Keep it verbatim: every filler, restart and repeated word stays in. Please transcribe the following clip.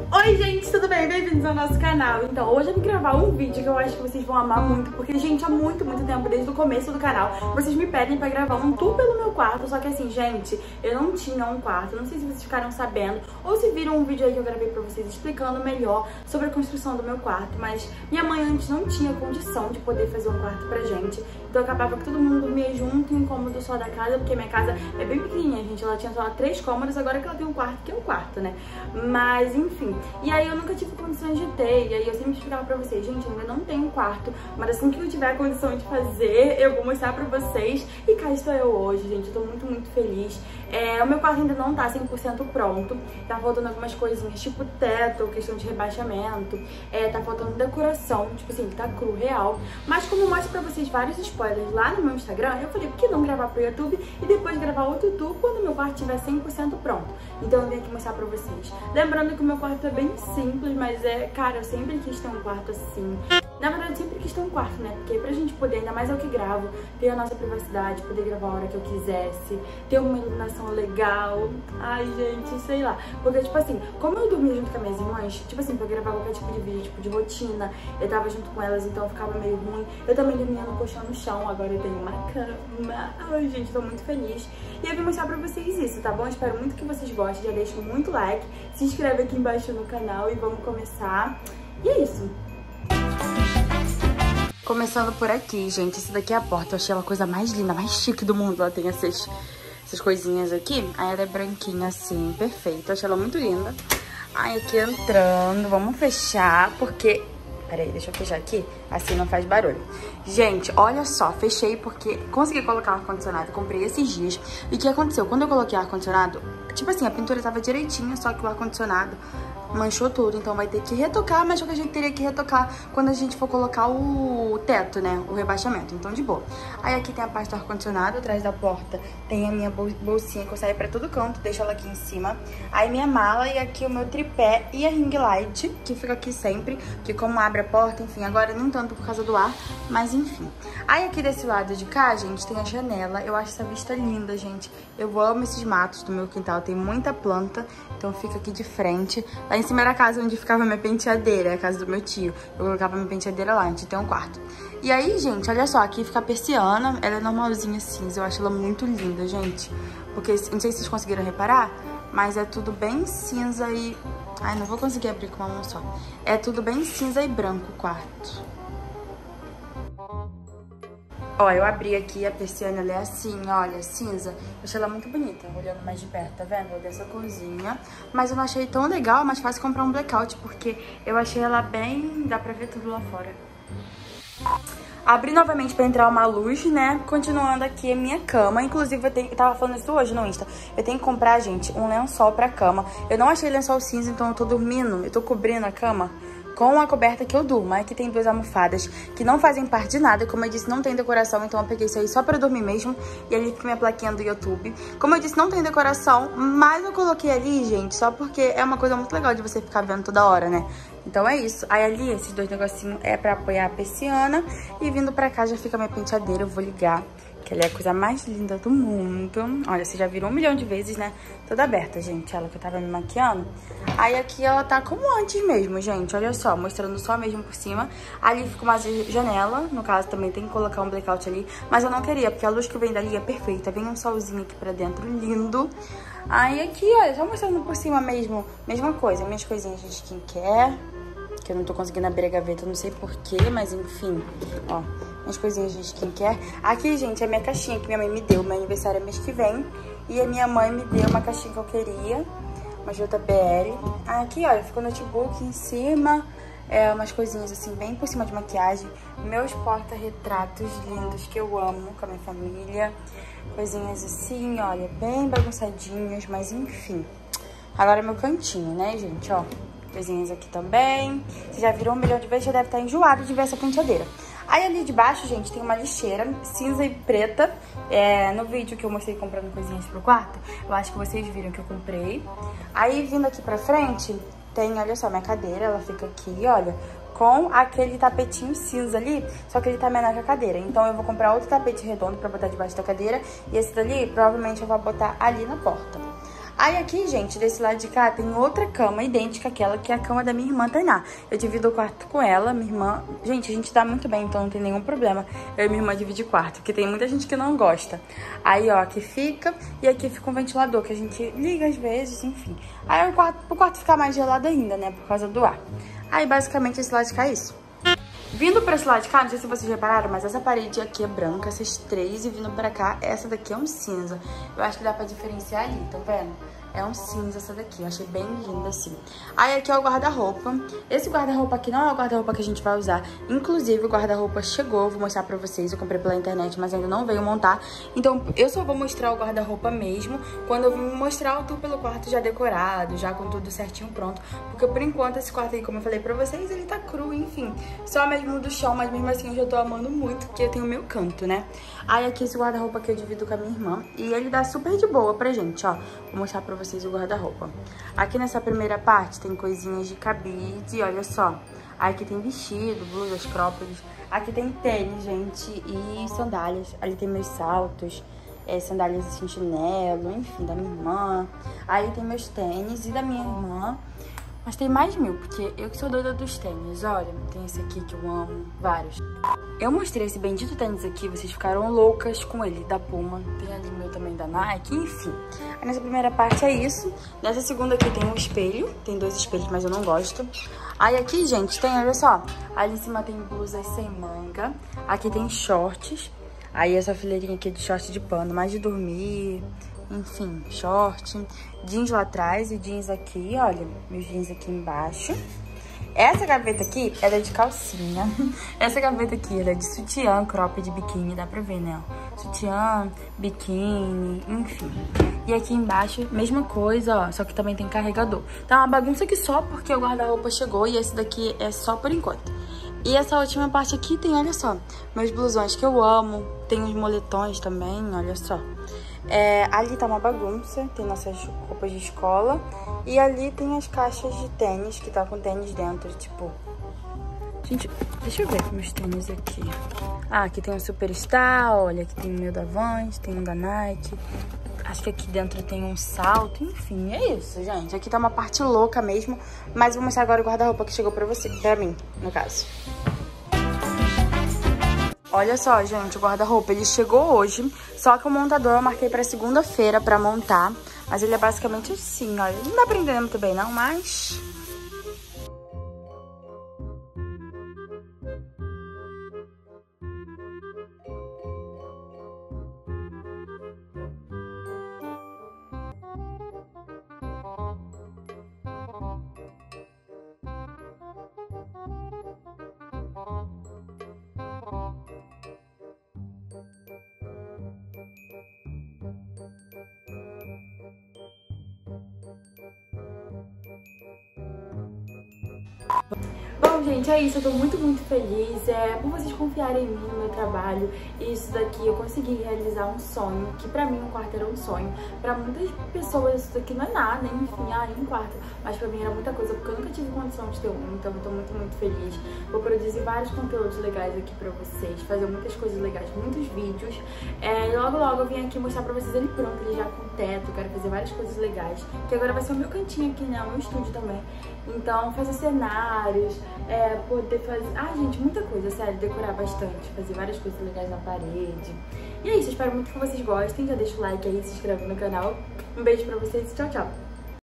Oi gente, tudo bem? Bem-vindos ao nosso canal. Então, hoje eu vim gravar um vídeo que eu acho que vocês vão amar muito, porque, gente, há muito, muito tempo, desde o começo do canal, vocês me pedem pra gravar um tour pelo meu quarto. Só que assim, gente, eu não tinha um quarto, não sei se vocês ficaram sabendo ou se viram um vídeo aí que eu gravei pra vocês explicando melhor sobre a construção do meu quarto, mas minha mãe antes não tinha condição de poder fazer um quarto pra gente, então acabava que todo mundo dormia junto em um cômodo só da casa, porque minha casa é bem pequenininha, gente, ela tinha só três cômodos, agora que ela tem um quarto, que é o quarto, né? Mas, enfim, e aí eu nunca tive condições de ter, e aí eu sempre explicava pra vocês, gente, eu ainda não tenho um quarto, mas assim que eu tiver a condição de fazer, eu vou mostrar pra vocês. E cá estou eu hoje, gente, eu tô muito, muito feliz. É, o meu quarto ainda não tá cem por cento pronto, tá faltando algumas coisinhas, tipo teto, questão de rebaixamento, é, tá faltando decoração, tipo assim, tá cru, real. Mas como eu mostro pra vocês vários spoilers lá no meu Instagram, eu falei, por que não gravar pro YouTube e depois gravar outro tour quando o meu quarto estiver cem por cento pronto? Então eu vim aqui mostrar pra vocês. Lembrando que o meu quarto é bem simples, mas é, cara, eu sempre quis ter um quarto assim. Na verdade, sempre quis ter um quarto, né? Porque pra gente poder, ainda mais eu que gravo, ter a nossa privacidade, poder gravar a hora que eu quisesse, ter uma iluminação legal. Ai, gente, sei lá. Porque, tipo assim, como eu dormia junto com as minhas irmãs, tipo assim, pra gravar qualquer tipo de vídeo, tipo de rotina, eu tava junto com elas, então ficava meio ruim. Eu também dormia no colchão no chão, agora eu tenho uma cama. Ai, gente, tô muito feliz. E eu vim mostrar pra vocês isso, tá bom? Eu espero muito que vocês gostem, já deixem muito like, se inscreve aqui embaixo no canal e vamos começar. E é isso. Começando por aqui, gente, essa daqui é a porta. Eu achei ela a coisa mais linda, mais chique do mundo. Ela tem essas, essas coisinhas aqui. Aí ela é branquinha assim, perfeita. Eu achei ela muito linda. Aí aqui entrando, vamos fechar, porque... Peraí, deixa eu fechar aqui, assim não faz barulho. Gente, olha só, fechei porque consegui colocar o ar-condicionado, comprei esses dias. E o que aconteceu? Quando eu coloquei o ar-condicionado, tipo assim, a pintura tava direitinha, só que o ar-condicionado manchou tudo, então vai ter que retocar, mas só que a gente teria que retocar quando a gente for colocar o teto, né, o rebaixamento, então de boa. Aí aqui tem a parte do ar-condicionado, atrás da porta tem a minha bolsinha que eu saio pra todo canto, deixo ela aqui em cima. Aí minha mala e aqui o meu tripé e a ring light, que fica aqui sempre, que como abre a porta, enfim, agora nem tanto por causa do ar, mas enfim. Aí aqui desse lado de cá, gente, tem a janela, eu acho essa vista linda, gente. Eu amo esses matos do meu quintal, tem muita planta, então fica aqui de frente. Lá em cima era a casa onde ficava minha penteadeira, a casa do meu tio. Eu colocava minha penteadeira lá, a gente tem um quarto. E aí, gente, olha só, aqui fica a persiana, ela é normalzinha cinza, eu acho ela muito linda, gente. Porque, não sei se vocês conseguiram reparar, mas é tudo bem cinza e... Ai, não vou conseguir abrir com uma mão só. É tudo bem cinza e branco o quarto. Ó, eu abri aqui, a persiana, ela é assim, olha, cinza. Eu achei ela muito bonita, olhando mais de perto, tá vendo? Ela dessa corzinha. Mas eu não achei tão legal, mas fácil comprar um blackout, porque eu achei ela bem... dá pra ver tudo lá fora. Abri novamente pra entrar uma luz, né? Continuando aqui a minha cama. Inclusive, eu, tenho, eu tava falando isso hoje no Insta. Eu tenho que comprar, gente, um lençol pra cama. Eu não achei lençol cinza, então eu tô dormindo. Eu tô cobrindo a cama com a coberta que eu durmo. Aqui tem duas almofadas que não fazem parte de nada. Como eu disse, não tem decoração, então eu peguei isso aí só pra dormir mesmo. E ali fica minha plaquinha do YouTube. Como eu disse, não tem decoração, mas eu coloquei ali, gente, só porque é uma coisa muito legal de você ficar vendo toda hora, né? Então é isso. Aí ali, esses dois negocinhos é pra apoiar a persiana. E vindo pra cá já fica minha penteadeira. Eu vou ligar, que ela é a coisa mais linda do mundo. Olha, vocês já viram um milhão de vezes, né? Toda aberta, gente. Ela que eu tava me maquiando. Aí aqui ela tá como antes mesmo, gente. Olha só, mostrando só mesmo por cima. Ali fica uma janela. No caso, também tem que colocar um blackout ali. Mas eu não queria, porque a luz que vem dali é perfeita. Vem um solzinho aqui pra dentro, lindo. Aí aqui, olha, só mostrando por cima mesmo. Mesma coisa, minhas coisinhas de skincare. Que eu não tô conseguindo abrir a gaveta, não sei porquê, mas enfim, ó, minhas coisinhas de skincare. Aqui, gente, é a minha caixinha que minha mãe me deu, meu aniversário é mês que vem. E a minha mãe me deu uma caixinha que eu queria, uma J B L. Aqui, olha, ficou o notebook em cima, é, umas coisinhas assim, bem por cima de maquiagem. Meus porta-retratos lindos que eu amo com a minha família. Coisinhas assim, olha, bem bagunçadinhas, mas enfim. Agora é meu cantinho, né, gente, ó. Coisinhas aqui também. Você já virou um milhão de vezes, já deve estar enjoado de ver essa penteadeira. Aí ali de baixo, gente, tem uma lixeira cinza e preta. É, no vídeo que eu mostrei comprando coisinhas pro quarto, eu acho que vocês viram que eu comprei. Aí vindo aqui pra frente, tem, olha só, minha cadeira, ela fica aqui, olha, com aquele tapetinho cinza ali, só que ele tá menor que a cadeira. Então eu vou comprar outro tapete redondo pra botar debaixo da cadeira. E esse dali, provavelmente eu vou botar ali na porta. Aí aqui, gente, desse lado de cá tem outra cama idêntica àquela que é a cama da minha irmã Tainá. Eu divido o quarto com ela, minha irmã... Gente, a gente dá muito bem, então não tem nenhum problema eu e minha irmã dividir quarto, porque tem muita gente que não gosta. Aí, ó, aqui fica, e aqui fica um ventilador que a gente liga às vezes, enfim. Aí o quarto, o quarto fica mais gelado ainda, né, por causa do ar. Aí, basicamente, esse lado de cá é isso. Vindo pra esse lado de cá, não sei se vocês repararam, mas essa parede aqui é branca, essas três, e vindo pra cá, essa daqui é um cinza. Eu acho que dá pra diferenciar ali, tá vendo? É um cinza essa daqui, eu achei bem linda assim. Aí aqui é o guarda-roupa. Esse guarda-roupa aqui não é o guarda-roupa que a gente vai usar. Inclusive o guarda-roupa chegou, vou mostrar pra vocês. Eu comprei pela internet, mas ainda não veio montar. Então eu só vou mostrar o guarda-roupa mesmo quando eu vim mostrar o tour pelo quarto já decorado, já com tudo certinho pronto. Porque por enquanto esse quarto aí, como eu falei pra vocês, ele tá cru, enfim. Só mesmo do chão, mas mesmo assim eu já tô amando muito, porque eu tenho o meu canto, né? Aí aqui esse guarda-roupa que eu divido com a minha irmã. E ele dá super de boa pra gente, ó. Vou mostrar pra vocês o guarda-roupa. Aqui nessa primeira parte tem coisinhas de cabide, olha só. Aqui tem vestido, blusas, croppeds. Aqui tem tênis, gente, e sandálias. Ali tem meus saltos, é, sandálias assim, chinelo, enfim, da minha irmã. Aí tem meus tênis e da minha irmã. Mas tem mais mil, porque eu que sou doida dos tênis, olha. Tem esse aqui que eu amo, vários. Eu mostrei esse bendito tênis aqui, vocês ficaram loucas com ele, da Puma. Tem ali meu também da Nike, enfim. Aí nessa primeira parte é isso. Nessa segunda aqui tem um espelho, tem dois espelhos, mas eu não gosto. Aí aqui, gente, tem, olha só, ali em cima tem blusas sem manga. Aqui tem shorts. Aí essa fileirinha aqui é de short de pano, mais de dormir... Enfim, short, jeans lá atrás e jeans aqui, olha, meus jeans aqui embaixo. Essa gaveta aqui ela é de calcinha. Essa gaveta aqui ela é de sutiã, crop de biquíni, dá pra ver, né? Sutiã, biquíni, enfim. E aqui embaixo, mesma coisa, ó, só que também tem carregador. Tá uma bagunça aqui só porque o guarda-roupa chegou e esse daqui é só por enquanto. E essa última parte aqui tem, olha só, meus blusões que eu amo. Tem os moletões também, olha só. É, ali tá uma bagunça, tem nossas roupas de escola. E ali tem as caixas de tênis, que tá com tênis dentro, tipo... Gente, deixa eu ver meus tênis aqui. Ah, aqui tem um Superstar, olha, aqui tem o meu da Vans, tem um da Nike. Acho que aqui dentro tem um salto, enfim, é isso, gente. Aqui tá uma parte louca mesmo, mas vou mostrar agora o guarda-roupa que chegou pra você, pra mim, no caso. Olha só, gente, o guarda-roupa, ele chegou hoje, só que o montador eu marquei pra segunda-feira pra montar, mas ele é basicamente assim, olha, não dá pra entender muito bem não, mas... Bom, gente, é isso. Eu tô muito, muito feliz é, por vocês confiarem em mim, no meu trabalho. E isso daqui, eu consegui realizar um sonho, que pra mim um quarto era um sonho. Pra muitas pessoas isso daqui não é nada, enfim, ah, um quarto. Mas pra mim era muita coisa, porque eu nunca tive condição de ter um. Então eu tô muito, muito feliz. Vou produzir vários conteúdos legais aqui pra vocês, fazer muitas coisas legais, muitos vídeos. É, e logo, logo eu vim aqui mostrar pra vocês ele pronto, ele já com teto. Quero fazer várias coisas legais. Que agora vai ser o meu cantinho aqui, né? O meu estúdio também. Então, fazer cenários, é, poder fazer... Ah, gente, muita coisa, sério, decorar bastante, fazer várias coisas legais na parede. E é isso, espero muito que vocês gostem, já deixa o like aí, se inscreve no canal. Um beijo pra vocês e tchau, tchau!